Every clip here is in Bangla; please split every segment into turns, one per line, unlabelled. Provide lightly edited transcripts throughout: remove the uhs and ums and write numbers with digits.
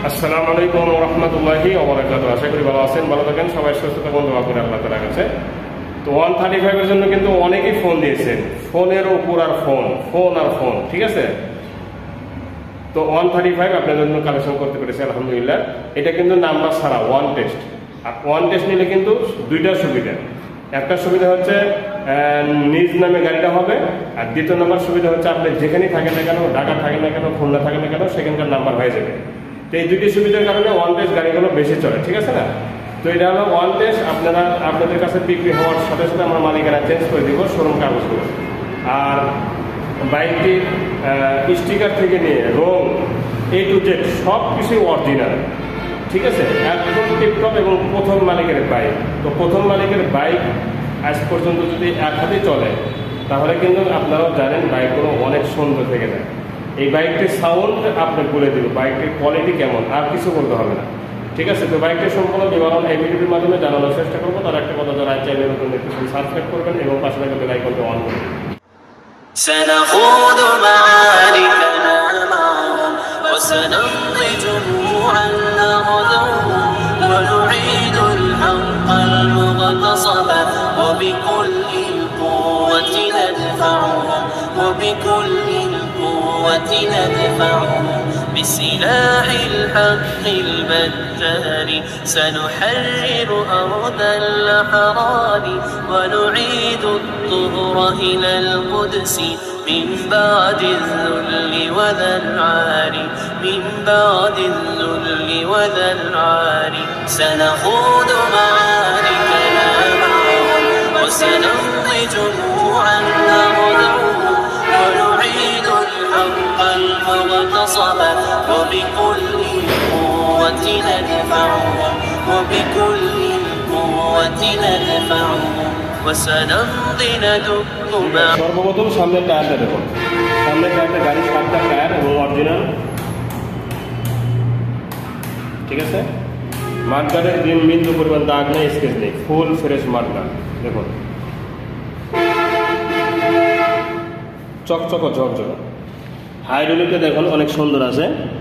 আসসালামু আলাইকুম ওয়া রাহমাতুল্লাহি ওয়া বারাকাতুহু। আশা করি ভালো আছেন, ভালো থাকেন, সবাই সুস্থ থাকুন, দোয়া করি আল্লাহ তাআলার কাছে। তো 135 এর জন্য কিন্তু অনেকেই ফোন দিয়েছেন, ফোনের উপর আর ফোন আর ফোন, ঠিক আছে। তো 135 আপনাদের জন্য কালেকশন করতে পেরেছি আলহামদুলিল্লাহ। এটা কিন্তু নাম্বার ছাড়া ওয়ান টেস্ট, আর ওয়ান টেস্ট নিলে কিন্তু দুইটা সুবিধা। একটা সুবিধা হচ্ছে নিজ নামে গাড়িটা হবে, আর দ্বিতীয় নাম্বার সুবিধা হচ্ছে আপনি যেখানেই থাকেন না কেন, ঢাকা থাকেন না কেন, খুলনা থাকেন না কেন, সেখানকার নাম্বার হয়ে যাবে। তো এই দুটি সুবিধার কারণে ওয়ান টেস্ট গাড়িগুলো বেশি চলে, ঠিক আছে না। তো এটা হলো ওয়ান টেস্ট, আপনাদের কাছে বিক্রি হওয়ার সাথে সাথে আমরা মালিকানা চেঞ্জ করে দিব, শোরুম কাগজগুলো। আর বাইকটির স্টিকার থেকে নিয়ে রং A to Z সব কিছুই অরিজিনাল, ঠিক আছে, একদম টিপটপ এবং প্রথম মালিকের বাইক। তো প্রথম মালিকের বাইক আজ পর্যন্ত যদি এক হাতে চলে, তাহলে কিন্তু আপনারাও জানেন বাইকগুলো অনেক সুন্দর থেকে যায়। এই বাইকটির সাউন্ড আপনি বলে দেবে, বাইকটির কোয়ালিটি কেমন, আর কিছু বলতে হবে না, ঠিক আছে। তো বাইকটির সম্পূর্ণ বিবরণ এই ভিডিওর মাধ্যমে জানানোর চেষ্টা করবো। তার একটা কথা, যারা চ্যানেলের নতুন দেখতেছেন সাবস্ক্রাইব করবেন এবং পাশে থাকা বেল আইকনটি অন করবেন।
سنخوض معاركنا معهم وسنمضي جموعا نغدوهم ونعيد الحق المغتصب وبكل القوة ندفعهم وبكل القوة ندفعهم بسلاح الحق البتار سنحرر أرض الأحرار ونعيد الطهر إلى القدس من بعد الذل وذا العار من بعد الذل وذا العار سنخوض معاركنا معهم وسنمضي جموعا نغدوهم ونعيد الحق المغتصب وبكل القوة ندفعهم وبكل القوة ندفعهم وسنمضي ندق معهم।
সর্বপ্রথম সামনের টায়ারটা দেখুন, সামনের টায়ারটা গাড়ির 7টা টায়ার এবং অরিজিনাল, ঠিক আছে। মাঠগার্ডের বিন্দু পরিমাণ দাগ নেই, স্কেচ নেই, ফুল ফ্রেশ মাঠগার্ড দেখুন, চকচক ঝকঝক। হাইড্রোলিকটা দেখুন অনেক সুন্দর আছে,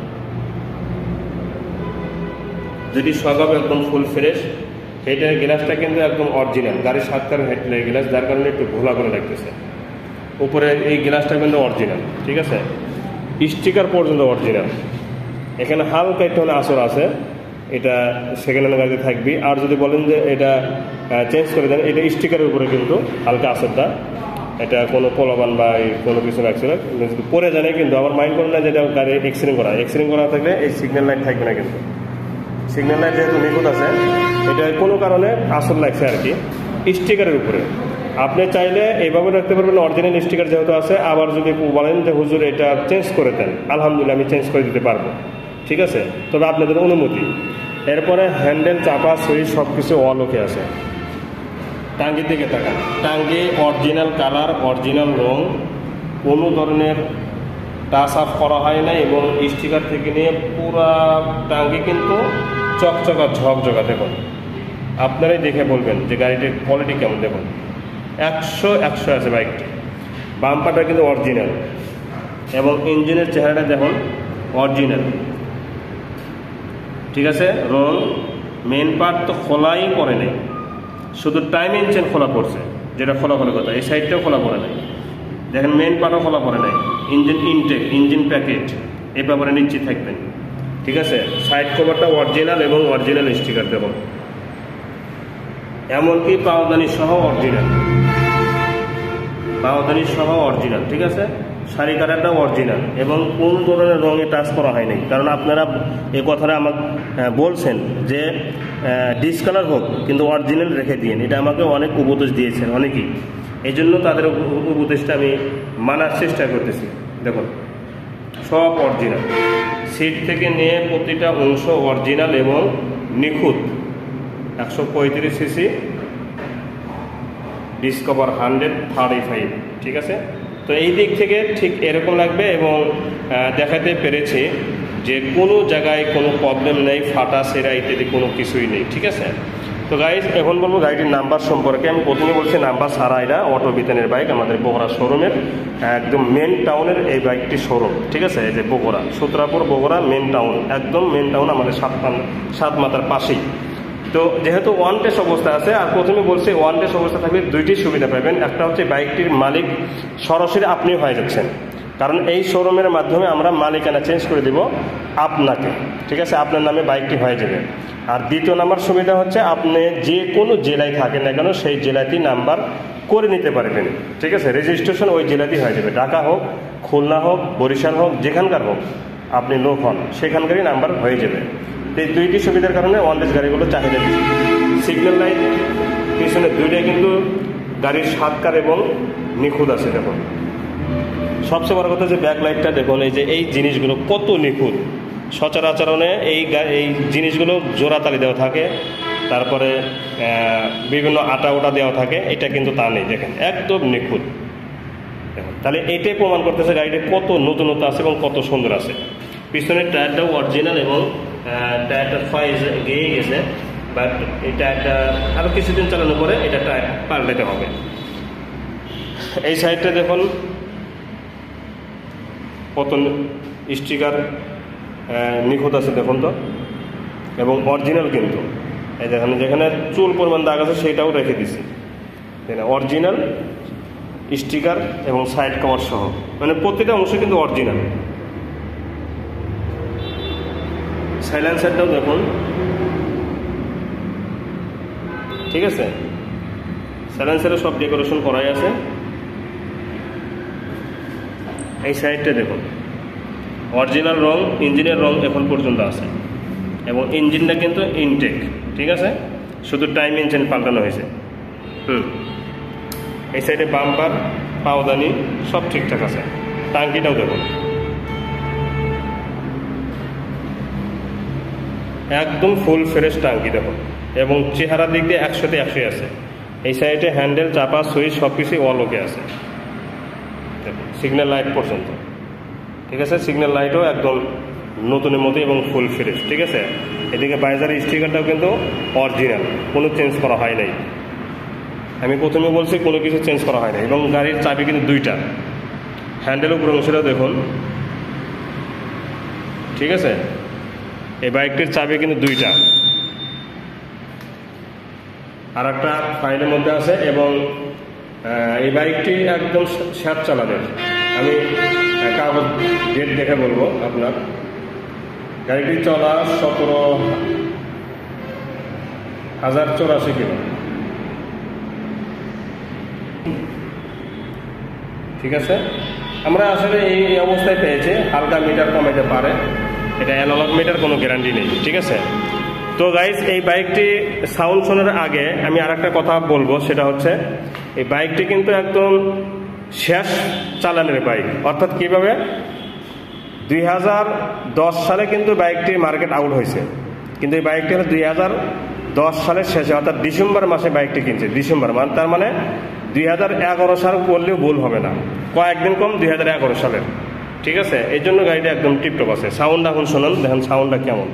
যেটি স্বভাব একদম ফুল ফ্রেশ। এটার গ্লাসটা কিন্তু একদম অরিজিনাল, গাড়ির 7টার হেডলাইট গ্লাস, যার কারণে একটু ঘোলা করে লাগতেছে। উপরে এই গ্লাসটা কিন্তু অরিজিনাল, ঠিক আছে, স্টিকার পর্যন্ত অরিজিনাল। এখানে হালকা একটু আসর আছে, এটা সেকেন্ড হ্যান্ড গাড়িতে থাকবে। আর যদি বলেন যে এটা চেঞ্জ করে দেন, এটা স্টিকারের উপরে কিন্তু হালকা আসরটা, এটা কোনো পোলাবান বা কোনো কিছু রাখছে না, যদি পরে জানে কিন্তু আমার মাইন্ড করে না যে এটা গাড়ি এক্সিডেন্ট করা থাকলে এই সিগন্যাল লাইট থাকবে না। কিন্তু সিগন্যাল লাইট যেহেতু নিখুঁত আছে, এটা কোনো কারণে আসল লাগছে আর কি স্টিকারের উপরে। আপনি চাইলে এইভাবে রাখতে পারবেন অরিজিনাল স্টিকার যেহেতু আছে। আবার যদি বলেন যে হুজুর এটা চেঞ্জ করে দেন, আলহামদুলিল্লাহ আমি চেঞ্জ করে দিতে পারবো, ঠিক আছে, তবে আপনাদের অনুমতি। এরপরে হ্যান্ডেল, চাপা, সুইচ সব কিছু অল ওকে আছে। টাঙ্গির দিকে তাকান, টাঙ্গি অরিজিনাল কালার, অরিজিনাল রং, কোনো ধরনের টাচ আপ করা হয় না এবং স্টিকার থেকে নিয়ে পুরা টাঙ্গি কিন্তু চকচকা ঝকঝকা। দেখুন, আপনারাই দেখে বলবেন যে গাড়িটির কোয়ালিটি কেমন। দেখুন 100 আছে বাইকটি। বাম্পারটা কিন্তু অরিজিনাল এবং ইঞ্জিনের চেহারাটা দেখুন অরিজিনাল, ঠিক আছে। রং মেন পার্ট তো খোলাই পড়ে নেই, শুধু টাইম ইঞ্জিন খোলা পড়ছে, যেটা খোলা কথা। এই সাইডটাও খোলা পড়ে নাই, দেখেন মেন পার্টও খোলা পড়ে নাই। ইঞ্জিন ইনটেক, ইঞ্জিন প্যাকেট, এ ব্যাপারে নিশ্চিত থাকবেন, ঠিক আছে। সাইড কভারটা অরিজিনাল এবং অরিজিনাল স্টিকার দেখুন, এমনকি পাওদানি সহ অরিজিনাল, ঠিক আছে। শাড়ি কাটারটাও অরিজিনাল এবং কোন ধরনের রঙে টাচ করা হয় নাই। কারণ আপনারা এই কথাটা আমাকে বলছেন যে ডিসকালার হোক কিন্তু অরিজিনাল রেখে দিন, এটা আমাকে অনেক উপদেশ দিয়েছেন অনেকেই। এই জন্য তাদের উপদেশটা আমি মানার চেষ্টা করতেছি। দেখুন সব অরিজিনাল, সিট থেকে নিয়ে প্রতিটা অংশ অরিজিনাল এবং নিখুঁত। 135 সিসি ডিসকভার 135, ঠিক আছে। তো এই দিক থেকে ঠিক এরকম লাগবে এবং দেখাতে পেরেছি যে কোনো জায়গায় কোনো প্রবলেম নেই, ফাটা সেরা ইত্যাদি কোনো কিছুই নেই, ঠিক আছে। তো গাইস এখন বলবো গাড়িটির নাম্বার সম্পর্কে। আমি প্রথমে বলছি নাম্বার ছাড়া, এটা অটো বিতানের বাইক, আমাদের বগুড়া শোরুমের একদম মেন টাউনের এই বাইকটি শোরুম, ঠিক আছে। এই যে বগুড়া, সূত্রাপুর বগুড়া মেন টাউন, একদম মেন টাউন আমাদের সাত মাথার পাশেই। তো যেহেতু ওয়ান টেস্ট অবস্থা আছে, আর প্রথমে বলছি ওয়ান টেস্ট অবস্থা থাকলে দুইটি সুবিধা পাবেন। একটা হচ্ছে বাইকটির মালিক সরাসরি আপনি হয়ে যাচ্ছেন, কারণ এই শোরুমের মাধ্যমে আমরা মালিকানা চেঞ্জ করে দিব আপনাকে, ঠিক আছে, আপনার নামে বাইকটি হয়ে যাবে। আর দ্বিতীয় নাম্বার সুবিধা হচ্ছে আপনি যে কোনো জেলায় থাকেন না কেন সেই জেলাতেই নাম্বার করে নিতে পারবেন, ঠিক আছে। রেজিস্ট্রেশন ওই জেলাতেই হয়ে যাবে, ঢাকা হোক, খুলনা হোক, বরিশাল হোক, যেখানকার হোক আপনি লোক হন সেখানকারই নাম্বার হয়ে যাবে। এই দুইটি সুবিধার কারণে ওয়ান টেস্ট গাড়িগুলো চাহিদা বেশি। সিগন্যাল লাইট পিছনে দুইটাই কিন্তু গাড়ির সাতকার এবং নিখুঁত আছে। দেখুন সবচেয়ে বড় কথা যে ব্যাক লাইটটা দেখুন, এই যে এই জিনিসগুলো কত নিখুঁত। সচরাচরণে এই জিনিসগুলো জোড়াতালি দেওয়া থাকে, তারপরে বিভিন্ন আটা ওটা দেওয়া থাকে, এটা কিন্তু তা নেই, দেখেন একদম নিখুঁত। দেখুন তাহলে এইটাই প্রমাণ করতেছে গাড়িটা কত নতুনত্ব আছে এবং কত সুন্দর আছে। পিছনের টায়ারটাও অরিজিনাল এবং টায়ারটা গেয়ে গেছে, বাট এই টায়ারটা আরও কিছুদিন চালানোর পরে এটা টায়ার পাল্টাতে হবে। এই সাইডটা দেখুন কত স্টিকার নিখুঁত আছে দেখুন তো, এবং অরিজিনাল কিন্তু। এই যেখানে যেখানে চুল পরিমাণ দাগ আছে সেটাও রেখে দিছি, অরিজিনাল স্টিকার এবং সাইড কভার সহ, মানে প্রতিটা অংশ কিন্তু অরিজিনাল। সাইলেন্সারটাও দেখুন, ঠিক আছে, সাইলেন্সারে সব ডেকোরেশন করাই আছে। এই সাইডটা দেখুন অরিজিনাল রং, ইঞ্জিনের রং এখন পর্যন্ত আছে, এবং ইঞ্জিনটা কিন্তু ইনটেক, ঠিক আছে, শুধু টাইম ইঞ্জিন পাল্টানো হয়েছে। এই সাইডে বাম্পার, পাওদানি সব ঠিকঠাক আছে। টাঙ্কিটাও দেখুন একদম ফুল ফ্রেশ টাঙ্কি দেখুন, এবং চেহারার দিক দিয়ে 100তে 100 আছে। এই সাইডে হ্যান্ডেল, চাপা, সুইচ সব কিছুই অলোকে আছে। দেখুন সিগন্যাল লাইট পর্যন্ত, ঠিক আছে, সিগন্যাল লাইটও একদম নতুনের মতো এবং ফুল ফ্রেশ, ঠিক আছে। এদিকে বাইজারের স্টিকারটাও কিন্তু অরিজিনাল, কোনো চেঞ্জ করা হয় নাই। আমি প্রথমে বলছি কোনো কিছু চেঞ্জ করা হয় না। এবং গাড়ির চাবি কিন্তু দুইটা, হ্যান্ডেল উপর অংশটাও দেখুন, ঠিক আছে। এই বাইকটির চাবি কিন্তু দুইটা, আর একটা ফাইলের মধ্যে আছে। এবং এই বাইকটি একদম স্যাঁত চালানের। আমি কাগজ ডেট দেখে বলবো আপনার। গাড়িটি চলা 17,084 কিলো, ঠিক আছে। আমরা আসলে এই অবস্থায় পেয়েছি, হালকা মিটার কমাইতে পারে, এটা অ্যানালগ মিটার, কোনো গ্যারান্টি নেই, ঠিক আছে। তো গাইস এই বাইকটি সাউন্ড শোনার আগে আমি আর একটা কথা বলবো, সেটা হচ্ছে এই বাইকটি কিন্তু একদম শেষ চালানের বাইক। অর্থাৎ কিভাবে 2010 সালে কিন্তু বাইকটি মার্কেট আউট হয়েছে, কিন্তু এই বাইকটি হলো 2010 সালের শেষে, অর্থাৎ ডিসেম্বর মাসে বাইকটি কিনছে। ডিসেম্বর মানে তার মানে 2011 সাল বললেও ভুল হবে না, কয়েকদিন কম 2011 সালের, ঠিক আছে। এই জন্য গাড়িটা একদম টিপটপ আছে। সাউন্ড এখন শোনান, দেখেন সাউন্ডটা কেমন।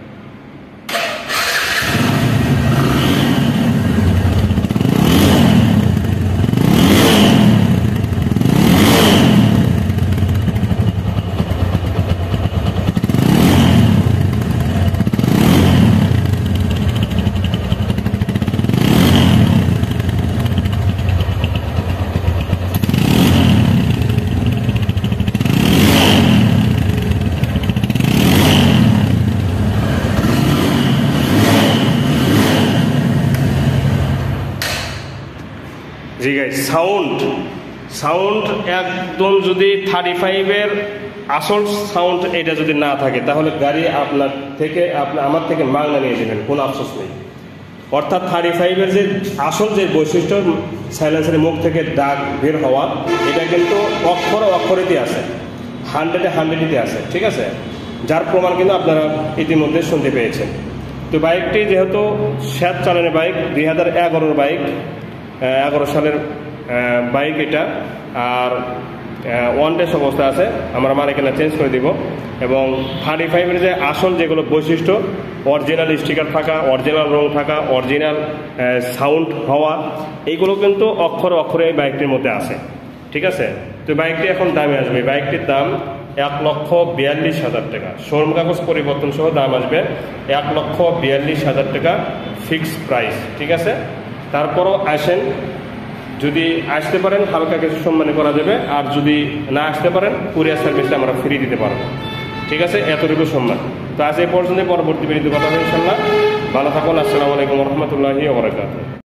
জি গাইস, সাউন্ড একদম যদি 35-এর আসল সাউন্ড এটা যদি না থাকে, তাহলে গাড়ি আপনার থেকে আমার থেকে মাগনা নিয়ে যাবেন, কোনো আফসোস নেই। অর্থাৎ 35-এর যে আসল যে বৈশিষ্ট্য, সাইলেন্সারের মুখ থেকে দাগ বের হওয়া, এটা কিন্তু অক্ষরেতে আছে, 100-এ আছে, ঠিক আছে। যার প্রমাণ কিন্তু আপনারা ইতিমধ্যে শুনতে পেয়েছেন। তো বাইকটি যেহেতু স্যাঁত চালানের বাইক, 2011 বাইক, 11 সালের বাইক এটা, আর ওয়ান টেস্ট অবস্থা আছে, আমরা মালিকানা চেঞ্জ করে দিব। এবং 35-এর যে আসল যেগুলো বৈশিষ্ট্য, অরিজিনাল স্টিকার থাকা, অরিজিনাল রং থাকা, অরিজিনাল সাউন্ড হওয়া, এইগুলো কিন্তু অক্ষরে অক্ষরে এই বাইকটির মধ্যে আছে, ঠিক আছে। তো বাইকটি এখন দামে আসবে, বাইকটির দাম 1,42,000 টাকা। শোরুম কাগজ পরিবর্তন সহ দাম আসবে 1,42,000 টাকা ফিক্সড প্রাইস, ঠিক আছে। তারপরও আসেন, যদি আসতে পারেন হালকা কিছু সম্মানী করা যাবে, আর যদি না আসতে পারেন কুরিয়ার সার্ভিসে আমরা ফ্রি দিতে পারবো, ঠিক আছে। এতটুকু সম্মান। তো আজ এই পর্যন্ত, পরবর্তী ভিডিওতে কথা হবে ইনশাল্লাহ। ভালো থাকুন। আসসালামু আলাইকুম রহমতুল্লাহি ওয়া বারাকাতুহু।